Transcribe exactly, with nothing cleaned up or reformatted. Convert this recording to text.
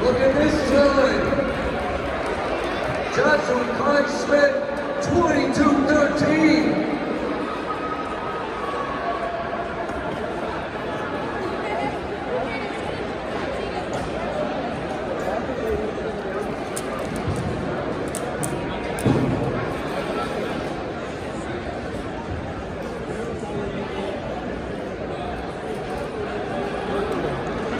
Look at this time. Joshua Klein Smith, twenty-two thirteen.